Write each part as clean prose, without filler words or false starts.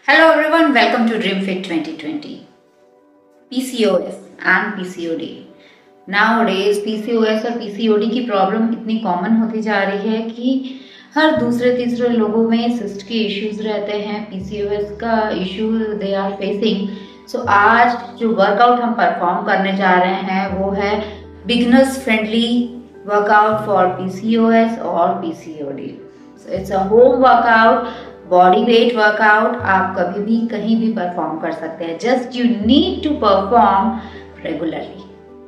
Hello everyone, welcome to DreamFit 2020. PCOS and PCOD. Nowadays PCOS और PCOD की problem इतनी common होती जा रही है कि हर दूसरे तीसरे लोगों में सिस्ट के इश्यूज रहते हैं। PCOS का issue they are facing. So आज जो वर्कआउट हम परफॉर्म करने जा रहे हैं वो है beginners friendly workout for PCOS और PCOD. So it's a home workout, body weight workout. आप कभी भी कहीं भी परफॉर्म कर सकते हैं। Just you need to perform regularly.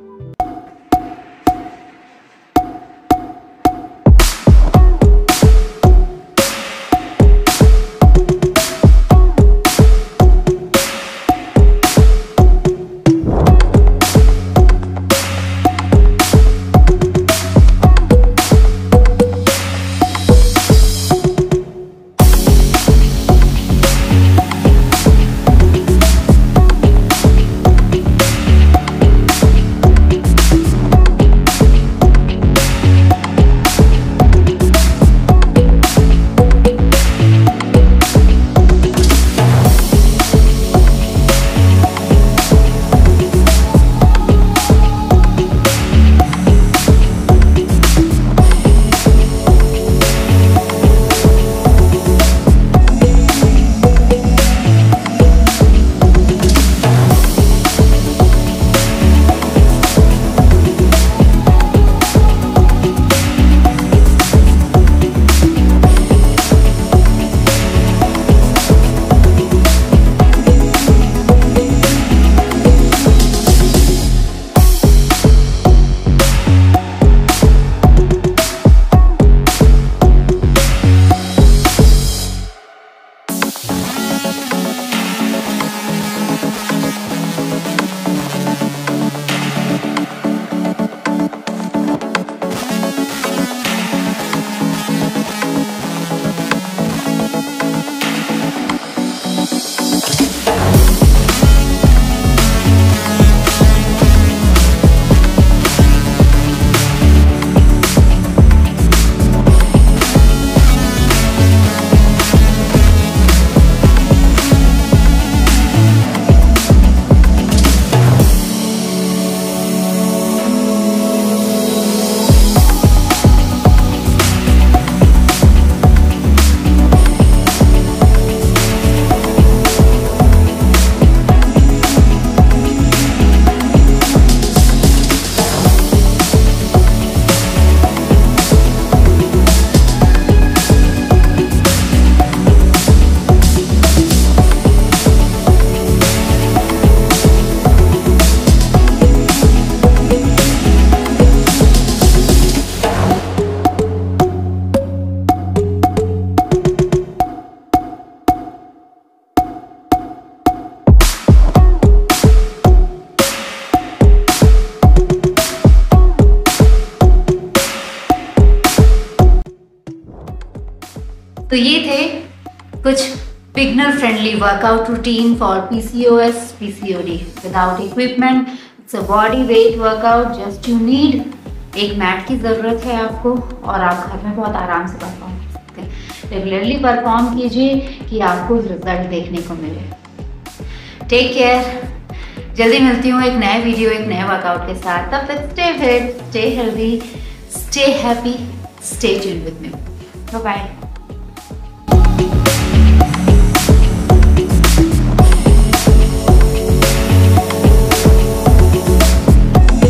तो ये थे कुछ beginner friendly workout routine for PCOS PCOD without equipment. It's a body weight workout. Just you need एक मैट की ज़रूरत है आपको और आप घर में बहुत आराम से परफॉर्म कर सकते हैं। रेगुलरली परफॉर्म कीजिए कि आपको रिजल्ट देखने को मिले। Take care. जल्दी मिलती हूँ एक नए वीडियो एक नए वर्कआउट के साथ। तब तक stay fit, stay healthy, stay happy, stay tuned with me. Bye bye.